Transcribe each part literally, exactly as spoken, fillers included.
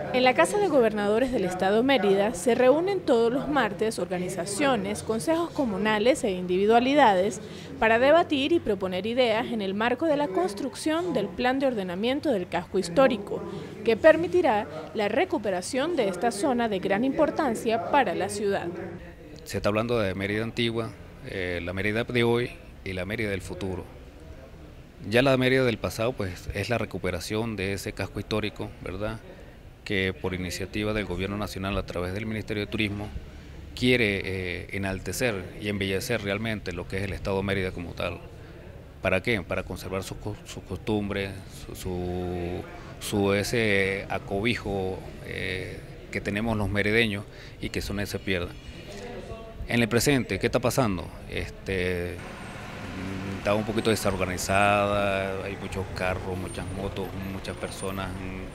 En la Casa de Gobernadores del Estado Mérida se reúnen todos los martes organizaciones, consejos comunales e individualidades para debatir y proponer ideas en el marco de la construcción del plan de ordenamiento del casco histórico, que permitirá la recuperación de esta zona de gran importancia para la ciudad. Se está hablando de Mérida antigua, eh, la Mérida de hoy y la Mérida del futuro. Ya la Mérida del pasado pues es la recuperación de ese casco histórico, ¿verdad?, que por iniciativa del Gobierno Nacional a través del Ministerio de Turismo quiere eh, enaltecer y embellecer realmente lo que es el Estado de Mérida como tal. ¿Para qué? Para conservar sus su costumbres, su, su, su ese acobijo eh, que tenemos los merideños y que eso no se pierda. En el presente, ¿qué está pasando? Este, está un poquito desorganizada, hay muchos carros, muchas motos, muchas personas,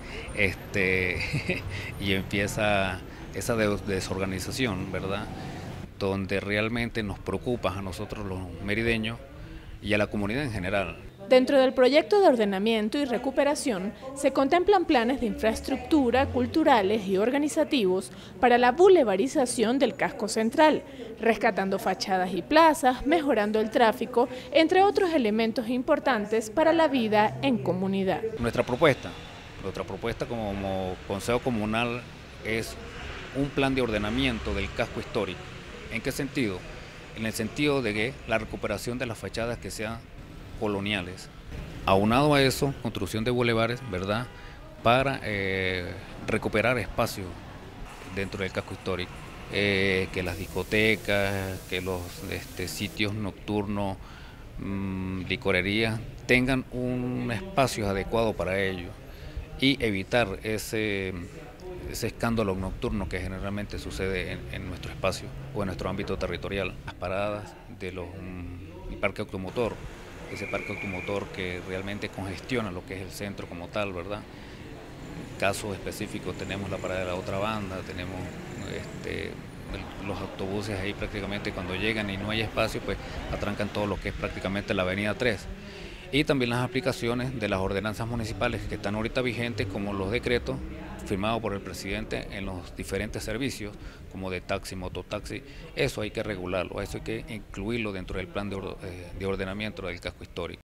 este, y empieza esa desorganización, ¿verdad?, donde realmente nos preocupa a nosotros los merideños y a la comunidad en general. Dentro del proyecto de ordenamiento y recuperación se contemplan planes de infraestructura, culturales y organizativos para la bulevarización del casco central, rescatando fachadas y plazas, mejorando el tráfico, entre otros elementos importantes para la vida en comunidad. Nuestra propuesta, nuestra propuesta como Consejo Comunal es un plan de ordenamiento del casco histórico. ¿En qué sentido? En el sentido de que la recuperación de las fachadas que sean coloniales. Aunado a eso, construcción de bulevares, ¿verdad?, para eh, recuperar espacios dentro del casco histórico. Eh, que las discotecas, que los este, sitios nocturnos, mmm, licorerías, tengan un espacio adecuado para ello y evitar ese, ese escándalo nocturno que generalmente sucede en, en nuestro espacio o en nuestro ámbito territorial. Las paradas del mm, parque automotor, ese parque automotor que realmente congestiona lo que es el centro como tal, ¿verdad? En caso específico tenemos la parada de la otra banda, tenemos este, los autobuses ahí prácticamente cuando llegan y no hay espacio, pues atrancan todo lo que es prácticamente la avenida tres. Y también las aplicaciones de las ordenanzas municipales que están ahorita vigentes, como los decretos firmados por el presidente en los diferentes servicios, como de taxi, mototaxi. Eso hay que regularlo, eso hay que incluirlo dentro del plan de, de ordenamiento del casco histórico.